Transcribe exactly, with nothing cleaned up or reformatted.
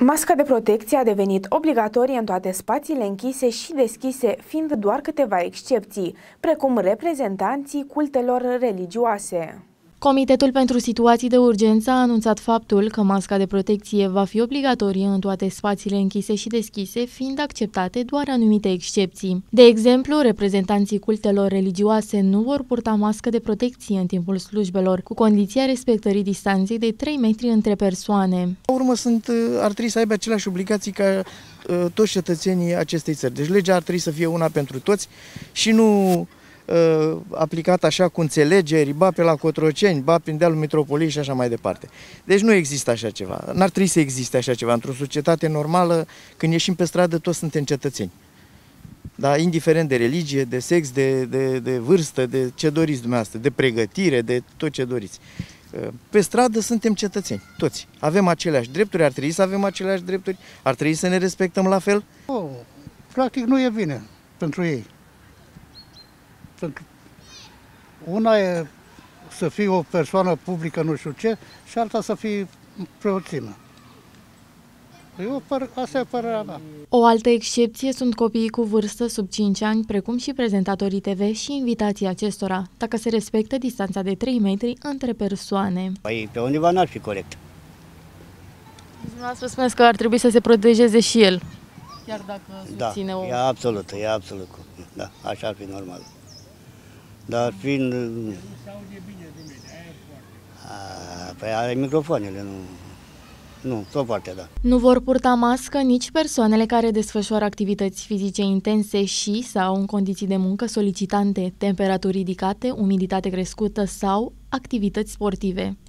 Masca de protecție a devenit obligatorie în toate spațiile închise și deschise, fiind doar câteva excepții, precum reprezentanții cultelor religioase. Comitetul pentru situații de urgență a anunțat faptul că masca de protecție va fi obligatorie în toate spațiile închise și deschise, fiind acceptate doar anumite excepții. De exemplu, reprezentanții cultelor religioase nu vor purta mască de protecție în timpul slujbelor, cu condiția respectării distanței de trei metri între persoane. La urmă, sunt, ar trebui să aibă aceleași obligații ca uh, toți cetățenii acestei țări. Deci legea ar trebui să fie una pentru toți și nu aplicat așa cu înțelegeri, ba pe la Cotroceni, ba prin dealul Mitropoliei și așa mai departe. Deci nu există așa ceva. N-ar trebui să existe așa ceva. Într-o societate normală, când ieșim pe stradă, toți suntem cetățeni. Da? Indiferent de religie, de sex, de, de, de vârstă, de ce doriți dumneavoastră, de pregătire, de tot ce doriți. Pe stradă suntem cetățeni, toți. Avem aceleași drepturi, ar trebui să avem aceleași drepturi, ar trebui să ne respectăm la fel. Oh, practic nu e bine pentru ei. Una e să fii o persoană publică, nu știu ce, și alta să fii preoțină. Eu, asta e părerea mea. O altă excepție sunt copiii cu vârstă sub cinci ani, precum și prezentatorii T V și invitații acestora, dacă se respectă distanța de trei metri între persoane. Păi pe undeva n-ar fi corect. Dumneavoastră spuneți că ar trebui să se protejeze și el, chiar dacă susține da, o... e absolut, e absolut. Da, așa ar fi normal. Dar fiind... A, păi are microfoanele, nu... Nu, tot partea, da. Nu vor purta mască nici persoanele care desfășoară activități fizice intense și sau în condiții de muncă solicitante, temperaturi ridicate, umiditate crescută sau activități sportive.